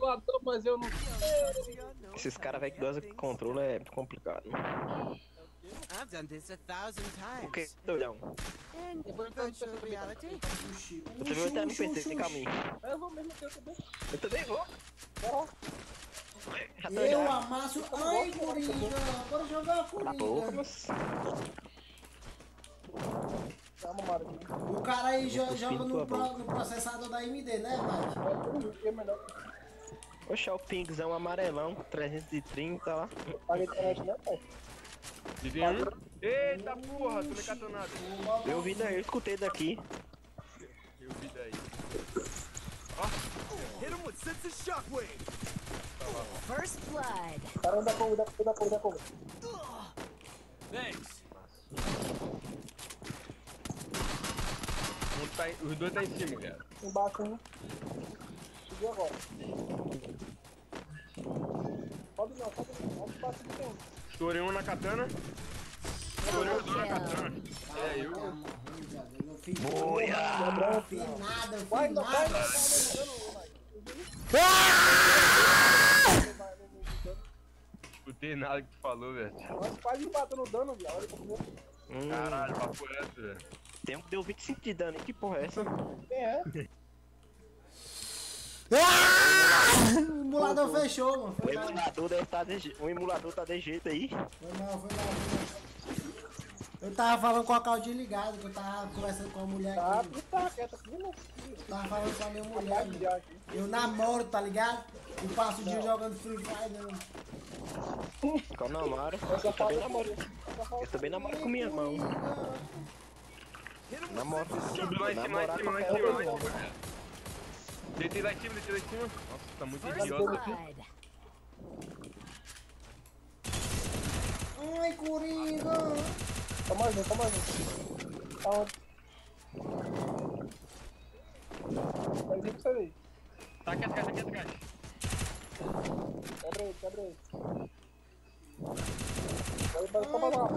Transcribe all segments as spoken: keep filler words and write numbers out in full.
voador, mas eu não sei. Esses caras velho que gostam de controle é complicado. I've done this a thousand O que, times. doidão? And virtual reality? Eu também vou até no P C, tem caminho. Eu vou mesmo que eu também. Eu também vou. Bora. Já tô Eu já. amasso. Ai, Coringa! Bora jogar, Tá louco, Coringa. mas... Calma, Mário. O cara aí jo- cuspir joga na no, tua pro- boca. no processador da A M D, né, Mike? Vai ter um jogo melhor. Oxe, é o pingzão amarelão, trezentos e trinta lá. Paga a internet, né, pai? Tirei um. Eita porra, tô me catando nada. Eu vi daí, eu escutei daqui. Eu vi daí. Hit him with sense of shockwave. First blood. Caramba, da Congo, da Congo, da Congo, da Congo. Thanks. Um tá em- os dois tá em cima, cara. Embaixo, hein? Subiu agora. Pode não, pode não. Olha o espaço que tem. Estourei um na katana. Estourei os dois na katana. É, eu. Eu não fiz Boia! eu não fiz nada, eu Vai, fiz não, vai, nada. vai, vai. Escutei nada que tu falou, velho. Nós quase empatando o dano, viado. Olha como Hum, Caralho, papo é esse, velho. tem um que deu vinte e cinco de dano, hein? Que porra é essa? quem é? Ah! O emulador fechou, mano. O Foi mal. emulador deve estar de jeito. O emulador tá de jeito aí. Foi mal, foi mal, foi mal. Eu tava falando com a Claudinha ligado, que eu tava conversando com a mulher Tá, aqui. tu tá quieto aqui, né? Eu tava falando com a minha Vai mulher. virar aqui. Eu namoro, tá ligado? Eu passo o dia jogando Free Fire, né? Qual namoro? Essa Eu também falta namoro. essa falta- Eu também namoro com minha irmã. Namoro. Subiu lá em cima, lá em Namorar cima, lá em qualquer cima, lá um. em cima, velho. Deitei lá em cima, deitei lá em cima. Nossa, tá muito First idiota aqui. blood. Ai, Coringa! Toma junto, toma junto. Tá onde? Vai vir pra você ver. Tá quieto, quieto, quieto, quieto. Quebra ele, quebra ele. Vai, vai, toma lá.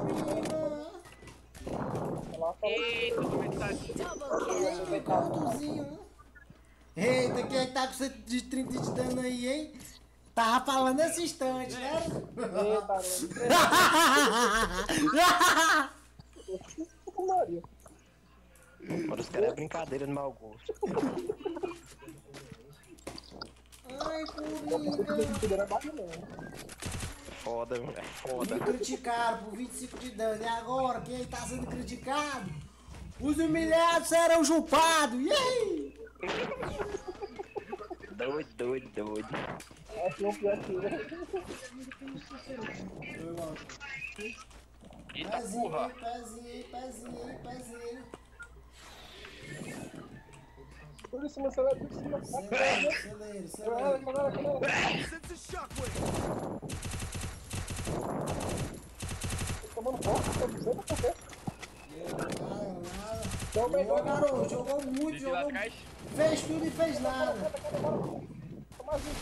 Vai lá, fala. Eita, tô metade. Double kill. Eita, conduzinho. Eita, quem é que tá com cento de trinta de dano aí, hein? Tava falando nesse instante, né? Eita, Puta Maria. Mas os caras é brincadeira de mau gosto. Ai, Coringa. Tudo era baixo mesmo. Foda, é foda. Me criticaram por vinte e cinco de dano. E agora, quem tá sendo criticado? Os humilhados serão chupados. Yay! Doido, doido, doido. Acho que é o pior que Eita Pezinho, porra. hein, pezinho, hein, pezinho, hein, pezinho. Por isso, meu celular, por cima. Celeiro, celeiro, Galera, celeiro. galera, galera. Sense of shockwave. Tô tomando foto, tô dizendo por quê? Nada, nada. Então, Jogou, melhor, garoto, jogou muito, Deitei lá jogou. atrás. Fez tudo e fez nada. Toma junto.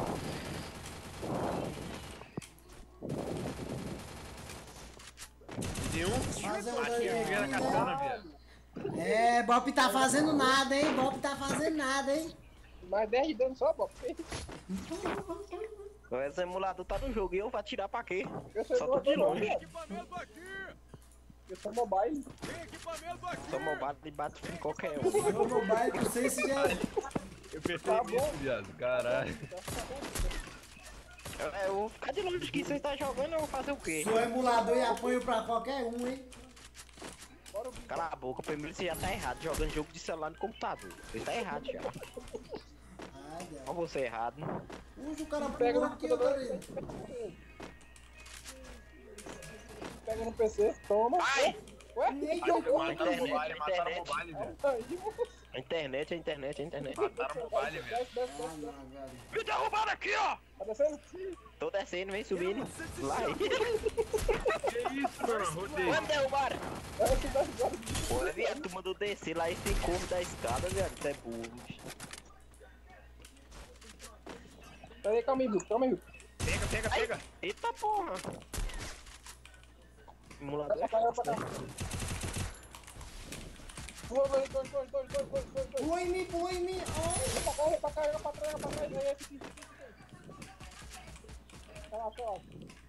Dei um. Fazendo Achei aí, que era aqui, katana, né? velho. É, Bop tá fazendo nada, hein? Bop tá fazendo nada, hein? Mais dez de dano só, Bob. Esse emulador tá no jogo e eu vou atirar pra quê? Eu sou Só tô de longe. Equipamento aqui. Eu sou mobile. Tem equipamento aqui. Só mobile e bate em qualquer um. Meu mobile, não sei se já. Eu percebi isso, viado. Caralho. Eu, eu vou ficar de longe que vocês tá jogando, eu vou fazer o quê? Sou emulador e apoio pra qualquer um, hein? Cala a boca, primeiro você já tá errado jogando jogo de celular no computador. Você tá errado já. Ai, Deus. Olha você errado. Usa o cara Pega pulou no aqui, ó, computador. Dorino. Pega no P C, toma. Ai! Ué? Nem Mataram jogou. o mobile, mataram o mobile, velho. Aí, A internet, a internet, a internet. Mataram o mobile, velho. desce, desce, Ah, desce. não, velho. Me derrubaram aqui, ó! Tá descendo? Tô descendo, vem subindo. Lá aí. Que isso, mano? Rodei. Vamos derrubar! Desce, desce, desce. Pô, viado, tu mandou descer lá esse corpo da escada, viado. Tu é burro, bicho. Pera aí, calma aí, Bill. Calma aí, Bill. Pega, pega, pega. Eita porra! Emulador é Vai pra cá, vai fácil, pra né? cá. Pula, dois, dois, dois, dois, dois, dois, dois, dois. Pulou em mim, pulou em mim. Ai. Pra cá, pra cá, pra trás, pra trás. Aí, aí, aqui, aqui, aqui. Relaxa, relaxa.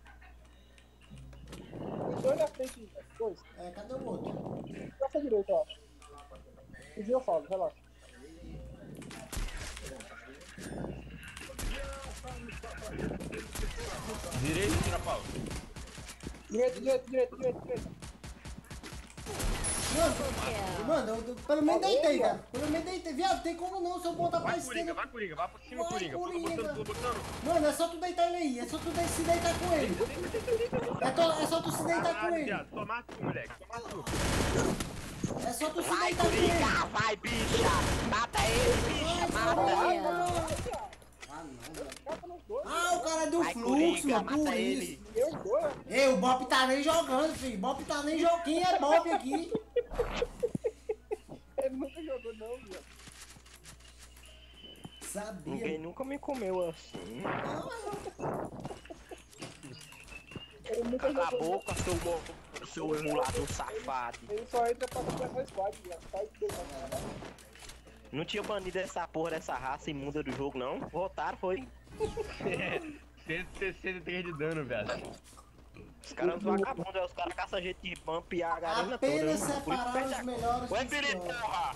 Tem dois na frente, velho. Dois. É, cadê o outro? Pra direita, eu acho. E eu falo, relaxa. Direito, tira pau. Direita, direita, direita, direita, direita. Mano, mano, eu, eu, pelo menos deitei, cara. Pelo menos deitei. Viado, tem como não se eu botar pra Vai, Coringa, esquerda. vai, Coringa, vai pra cima, Vai, Coringa. Pula Coringa. botando, pula botando. Mano, é só tu deitar ele aí. É só tu de- se deitar com ele. É, to- é só tu se deitar com Caralho, ele. viado. Toma tu, moleque. Toma tu. É só tu se Vai, deitar com ele. Coringa! Vai, bicha! Mata ele, bicha! Mata ele! Kill. Ah, não, velho. Capa nos dois. Ah, o cara deu Vai, fluxo, Coringa! mano, por Mata isso. ele! Eu dois. Ei, o Bop tá nem jogando, filho. Bop tá nem jogando. Quem é Bop aqui? Ele nunca jogou, não, viado. Ninguém Sabia. nunca me comeu assim. Ele nunca Cala a jogou. boca, seu, mo- seu emulador safado. Ele só entra pra fazer essa squad, viado. Sai de dentro, né? Não tinha banido essa porra dessa raça imunda do jogo, não? Votaram, foi. cento e sessenta e três de dano, velho. Os caras são vagabundos, é, os caras caçam gente de pump e a garena toda. Apenas né? Por isso separar perde os a- melhores Ué, dos Felipe, piores. porra!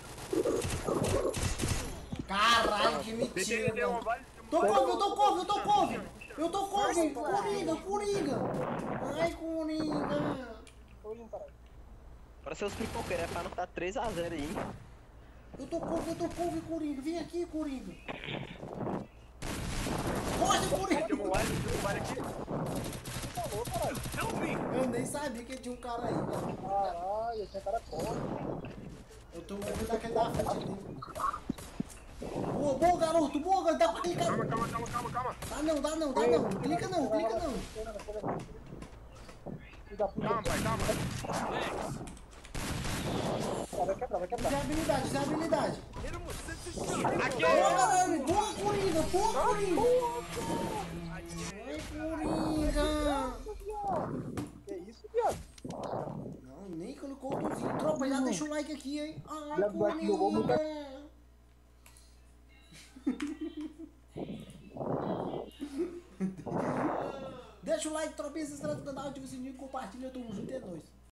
Caralho, que T T mentira, deu uma mano. vale. Tô couve, eu tô couve, eu tô couve. Eu tô couve. Coringa, Coringa. Ai, Coringa. Hoje não para. Para seus pipoqueiros, é pra não dar três a zero aí. Eu tô couve, eu tô couve, Coringa. Vem aqui, Coringa. Corre, Coringa. Tem um vale, tem um vale aqui. Falou, caralho. Eu nem sabia que tinha um cara aí, velho. Caralho, esse cara corre. Eu tô ouvindo daquele da frente ali. Boa, boa, garoto, boa, garoto. Dá pra clicar. Calma, calma, calma, calma, calma. Dá não, dá não, dá não. Clica não, clica não. Filho da puta. Calma, pai, calma. Vai quebrar, vai quebrar. Desabilidade, desabilidade. Hit him with sense of shock. Aqui, Boa, galera. Boa, Coringa, boa, Coringa. Ai, Coringa. Que isso, viado? Não, nem colocou o botãozinho. Tropa, já deixa o like aqui, hein. Ai, Black Black jogou muito. Coringa. Deixa o like, tropinha, se inscreve no canal, ativa o sininho, compartilha, tamo junto, é nóis.